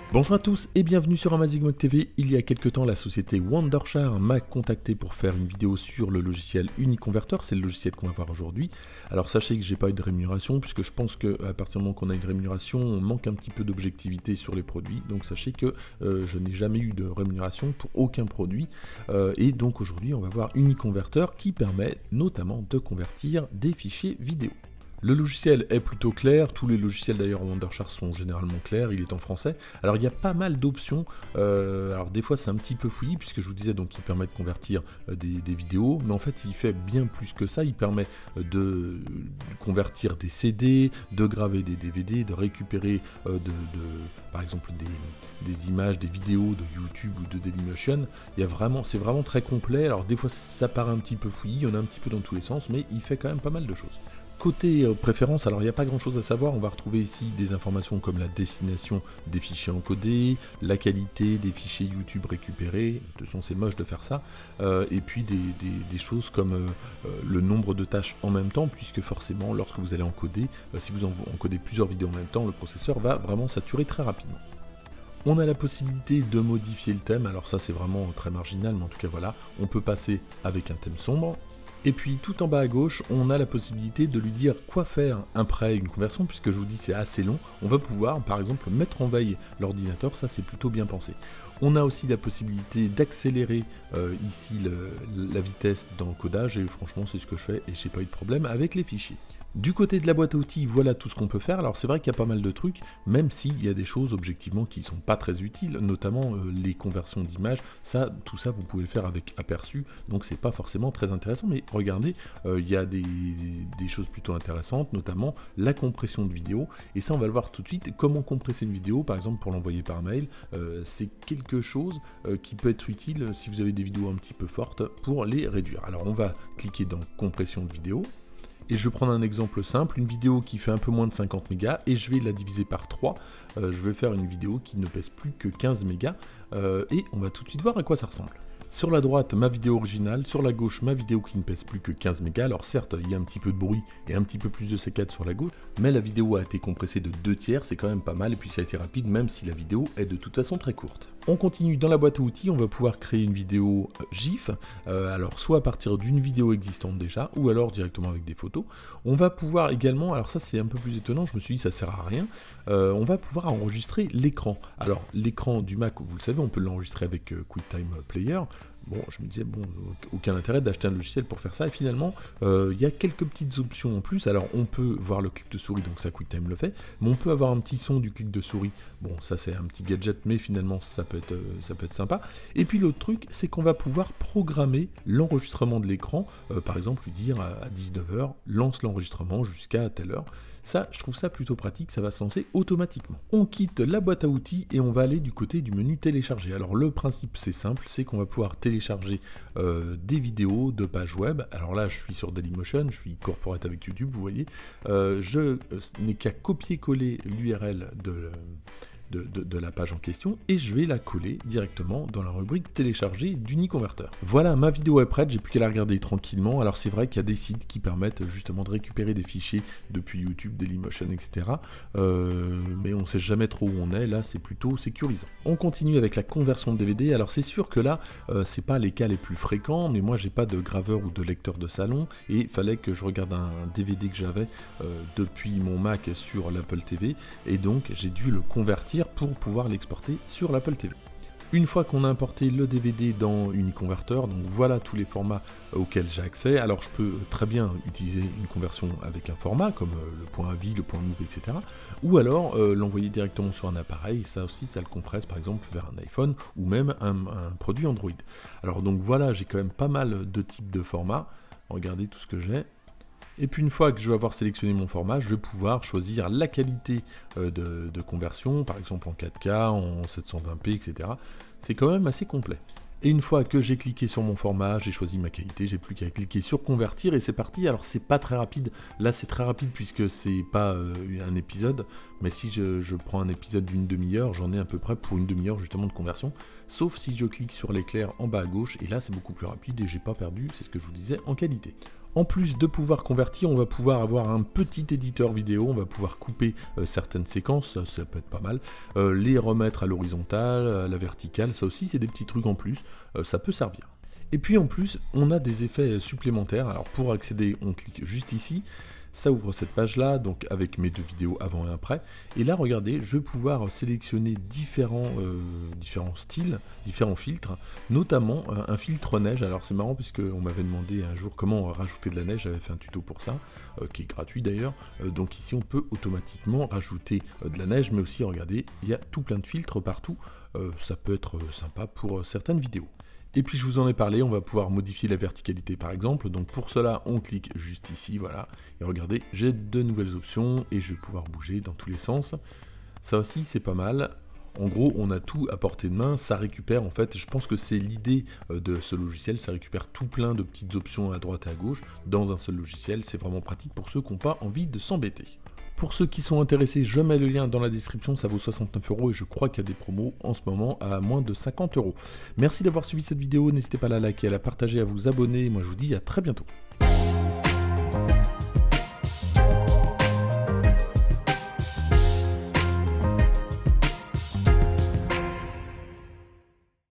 Bonjour à tous et bienvenue sur Amazigmog TV. Il y a quelques temps, la société Wondershare m'a contacté pour faire une vidéo sur le logiciel Uniconverter. C'est le logiciel qu'on va voir aujourd'hui. Alors sachez que j'ai pas eu de rémunération puisque je pense qu'à partir du moment qu'on a une rémunération, on manque un petit peu d'objectivité sur les produits. Donc sachez que je n'ai jamais eu de rémunération pour aucun produit. Et donc aujourd'hui, on va voir Uniconverter qui permet notamment de convertir des fichiers vidéo. Le logiciel est plutôt clair, tous les logiciels d'ailleurs en Wondershare sont généralement clairs, il est en français. Alors il y a pas mal d'options, alors des fois c'est un petit peu fouillis puisque je vous disais donc il permet de convertir des vidéos, mais en fait il fait bien plus que ça, il permet de convertir des CD, de graver des DVD, de récupérer par exemple des images, des vidéos de YouTube ou de Dailymotion. C'est vraiment très complet, alors des fois ça paraît un petit peu fouillis, il y en a un petit peu dans tous les sens, mais il fait quand même pas mal de choses. Côté préférence, alors il n'y a pas grand chose à savoir, on va retrouver ici des informations comme la destination des fichiers encodés, la qualité des fichiers YouTube récupérés, de toute façon c'est moche de faire ça, et puis des choses comme le nombre de tâches en même temps, puisque forcément lorsque vous allez encoder, si vous encodez plusieurs vidéos en même temps, le processeur va vraiment saturer très rapidement. On a la possibilité de modifier le thème, alors ça c'est vraiment très marginal, mais en tout cas voilà, on peut passer avec un thème sombre. Et puis tout en bas à gauche, on a la possibilité de lui dire quoi faire après une conversion, puisque je vous dis c'est assez long. On va pouvoir par exemple mettre en veille l'ordinateur, ça c'est plutôt bien pensé. On a aussi la possibilité d'accélérer ici la vitesse d'encodage, et franchement c'est ce que je fais et j'ai pas eu de problème avec les fichiers. Du côté de la boîte à outils, voilà tout ce qu'on peut faire. Alors c'est vrai qu'il y a pas mal de trucs, même s'il y a des choses objectivement qui sont pas très utiles, notamment les conversions d'images. Tout ça vous pouvez le faire avec Aperçu, donc c'est pas forcément très intéressant. Mais regardez, il y a des choses plutôt intéressantes, notamment la compression de vidéo. Et ça on va le voir tout de suite. Comment compresser une vidéo, par exemple pour l'envoyer par mail, c'est quelque chose qui peut être utile si vous avez des vidéos un petit peu fortes pour les réduire. Alors on va cliquer dans compression de vidéo. Et je vais prendre un exemple simple, une vidéo qui fait un peu moins de 50 mégas, et je vais la diviser par 3. Je vais faire une vidéo qui ne pèse plus que 15 mégas, et on va tout de suite voir à quoi ça ressemble. Sur la droite, ma vidéo originale, sur la gauche, ma vidéo qui ne pèse plus que 15 mégas. Alors certes, il y a un petit peu de bruit et un petit peu plus de saccades sur la gauche, mais la vidéo a été compressée de 2/3, c'est quand même pas mal, et puis ça a été rapide, même si la vidéo est de toute façon très courte. On continue dans la boîte à outils, on va pouvoir créer une vidéo GIF, alors soit à partir d'une vidéo existante déjà, ou alors directement avec des photos. On va pouvoir également, alors ça c'est un peu plus étonnant, je me suis dit ça sert à rien, on va pouvoir enregistrer l'écran. Alors l'écran du Mac, vous le savez, on peut l'enregistrer avec QuickTime Player. Bon, je me disais, bon, aucun intérêt d'acheter un logiciel pour faire ça, et finalement, il y a quelques petites options en plus. Alors, on peut voir le clic de souris, donc ça, QuickTime le fait, mais on peut avoir un petit son du clic de souris. Bon, ça, c'est un petit gadget, mais finalement, ça peut être sympa. Et puis, l'autre truc, c'est qu'on va pouvoir programmer l'enregistrement de l'écran, par exemple, lui dire à 19h, lance l'enregistrement jusqu'à telle heure. Ça, je trouve ça plutôt pratique, ça va se lancer automatiquement. On quitte la boîte à outils et on va aller du côté du menu télécharger. Alors le principe c'est simple, c'est qu'on va pouvoir télécharger des vidéos de pages web. Alors là je suis sur Dailymotion, je suis corporate avec YouTube, vous voyez. Je n'ai qu'à copier-coller l'URL de la page en question et je vais la coller directement dans la rubrique télécharger d'Uniconverter. Voilà, ma vidéo est prête, j'ai plus qu'à la regarder tranquillement. Alors c'est vrai qu'il y a des sites qui permettent justement de récupérer des fichiers depuis YouTube, Dailymotion, etc. Mais on sait jamais trop où on est, là c'est plutôt sécurisant. On continue avec la conversion de DVD. Alors c'est sûr que là, c'est pas les cas les plus fréquents, mais moi j'ai pas de graveur ou de lecteur de salon et il fallait que je regarde un DVD que j'avais depuis mon Mac sur l'Apple TV et donc j'ai dû le convertir pour pouvoir l'exporter sur l'Apple TV. Une fois qu'on a importé le DVD dans Uniconverter, donc voilà tous les formats auxquels j'ai accès. Alors je peux très bien utiliser une conversion avec un format comme le .avi, le .mov, etc. Ou alors l'envoyer directement sur un appareil, ça aussi ça le compresse par exemple vers un iPhone ou même un produit Android. Alors donc voilà, j'ai quand même pas mal de types de formats. Regardez tout ce que j'ai. Et puis une fois que je vais avoir sélectionné mon format, je vais pouvoir choisir la qualité de conversion, par exemple en 4K, en 720p, etc. C'est quand même assez complet. Et une fois que j'ai cliqué sur mon format, j'ai choisi ma qualité, j'ai plus qu'à cliquer sur convertir et c'est parti. Alors c'est pas très rapide, là c'est très rapide puisque c'est pas un épisode. Mais si je prends un épisode d'une demi-heure, j'en ai à peu près pour une demi-heure justement de conversion, sauf si je clique sur l'éclair en bas à gauche, et là c'est beaucoup plus rapide et j'ai pas perdu, c'est ce que je vous disais, en qualité. En plus de pouvoir convertir, on va pouvoir avoir un petit éditeur vidéo, on va pouvoir couper certaines séquences, ça peut être pas mal, les remettre à l'horizontale, à la verticale, ça aussi c'est des petits trucs en plus, ça peut servir. Et puis en plus, on a des effets supplémentaires, alors pour accéder, on clique juste ici, ça ouvre cette page-là, donc avec mes deux vidéos avant et après. Et là, regardez, je vais pouvoir sélectionner différents styles, différents filtres, notamment un filtre neige. Alors c'est marrant puisque on m'avait demandé un jour comment rajouter de la neige, j'avais fait un tuto pour ça, qui est gratuit d'ailleurs. Donc ici, on peut automatiquement rajouter de la neige, mais aussi, regardez, il y a tout plein de filtres partout. Ça peut être sympa pour certaines vidéos. Et puis je vous en ai parlé, on va pouvoir modifier la verticalité par exemple, donc pour cela on clique juste ici, voilà, et regardez, j'ai de nouvelles options et je vais pouvoir bouger dans tous les sens. Ça aussi c'est pas mal, en gros on a tout à portée de main, ça récupère en fait, je pense que c'est l'idée de ce logiciel, ça récupère tout plein de petites options à droite et à gauche dans un seul logiciel, c'est vraiment pratique pour ceux qui n'ont pas envie de s'embêter. Pour ceux qui sont intéressés, je mets le lien dans la description, ça vaut 69 € et je crois qu'il y a des promos en ce moment à moins de 50 €. Merci d'avoir suivi cette vidéo, n'hésitez pas à la liker, à la partager, à vous abonner, moi je vous dis à très bientôt.